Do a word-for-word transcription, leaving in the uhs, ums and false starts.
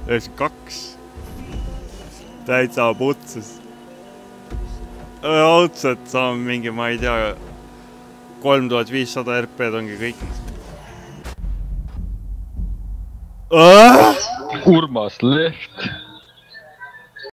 ühes kaks. Täitsa putsus. Otselt saame mingi, ma ei tea, kolm tuhat viissada R P-d ongi kõik. Urmas left.